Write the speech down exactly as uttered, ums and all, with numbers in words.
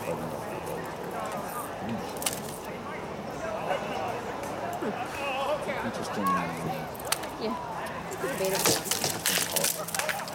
Interesting. Yeah. It's a debatable one. Interesting policy.